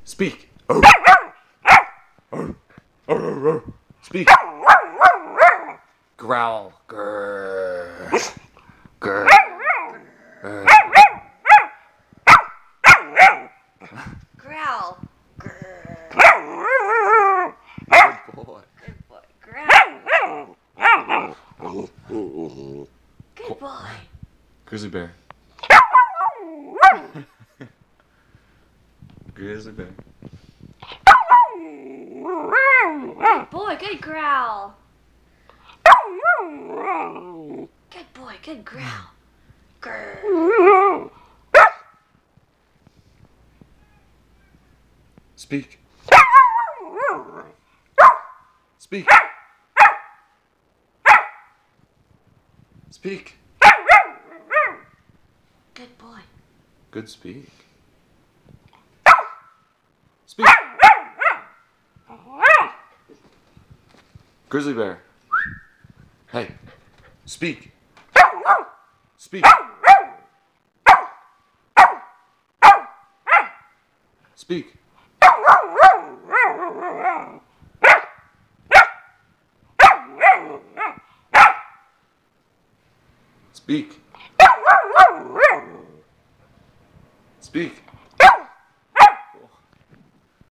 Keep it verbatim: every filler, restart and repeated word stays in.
Speak. Speak. Growl. Grrr. Grrr. Grrr. Growl. Good boy. Good boy. Growl. Good boy. Grizzly bear. Grizzly bear. Good boy. Good growl. Good boy. Good growl. Grrr. Speak. Speak. Speak. Good boy. Good speak. Speak. Grizzly bear. Hey. Speak. Speak. Speak. Speak. Speak.